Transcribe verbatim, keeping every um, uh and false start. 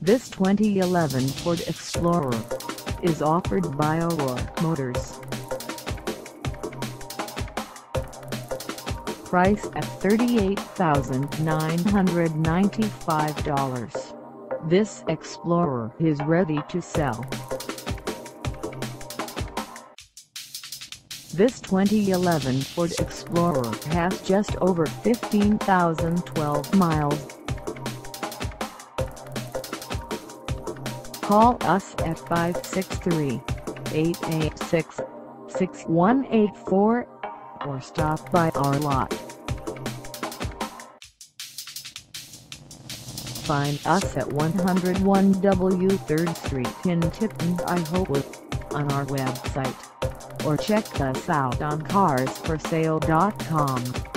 This twenty eleven Ford Explorer is offered by Aurora Motors. Price at thirty-eight thousand nine hundred ninety-five dollars. This Explorer is ready to sell. This twenty eleven Ford Explorer has just over fifteen thousand twelve miles. Call us at five six three, eight eight six, six one eight four or stop by our lot. Find us at one oh one W third Street in Tipton, Iowa, on our website, or check us out on cars for sale dot com.